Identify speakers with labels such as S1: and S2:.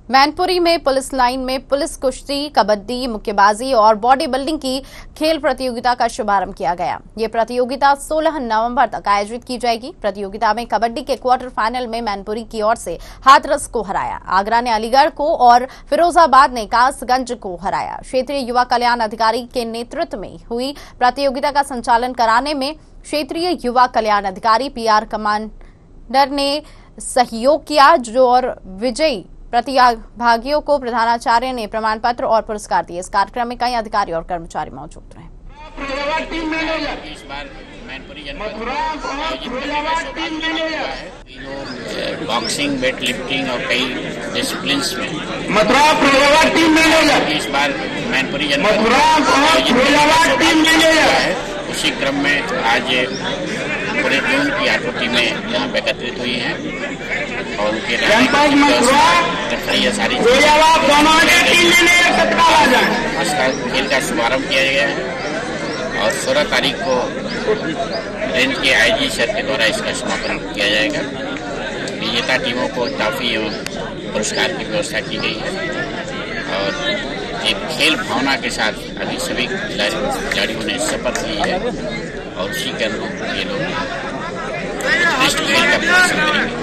S1: मैनपुरी में police line में police कुश्ती, कबड्डी, मुक्केबाजी और बॉडी बिल्डिंग की खेल प्रतियोगिता का शुभारंभ किया गया। ये प्रतियोगिता 16 नवंबर तक आयोजित की जाएगी। प्रतियोगिता में कबड्डी के क्वार्टर फाइनल में मैनपुरी की ओर से हाथरस को हराया। आगरा ने अलीगढ़ को और फिरोजाबाद ने कासगंज को हराया। क्षेत्रीय युवा कल्याण अधिकारी के नेतृत्व में हुई प्रतियोगिता का संचालन कराने में क्षेत्रीय युवा कल्याण अधिकारी PR कमांडर ने सहयोग किया, जो और विजयी प्रतिभागियों को प्रधानाचार्य ने प्रमाण पत्र और पुरस्कार दिए। इस कार्यक्रम में कई अधिकारी और कर्मचारी मौजूद रहे।
S2: इस बार मैनपुरी जनपद में आयोजित करने का सौभाग्य प्राप्त हुआ है। बॉक्सिंग, वेट लिफ्टिंग और कई डिसिप्लिन्स में इस बार मैनपुरी जनपद में आयोजित करने का सौभाग्य प्राप्त हुआ है। उसी क्रम में आज पूरे जोन की 8 टीमें यहाँ पे एकत्रित हुई हैं और उनके सारी खेल का शुभारंभ किया गया है और 16 तारीख को रेंज के IG सर के द्वारा इसका समापन किया जाएगा। विजेता टीमों को ट्रॉफी एवं पुरस्कार की व्यवस्था की गई है और एक खेल भावना के साथ अभी सभी खिलाड़ियों ने शपथ ली है और उसी के अनुरूप ये लोग उत्कृष्ट खेल का प्रदर्शन करेंगे।